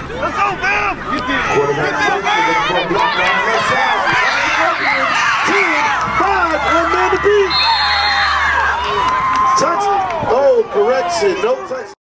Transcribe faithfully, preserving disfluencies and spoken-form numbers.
Let's go, Bam! Quarterback from block on the left side. ten, five, one man to beat. Touch. Oh, correction. No touch.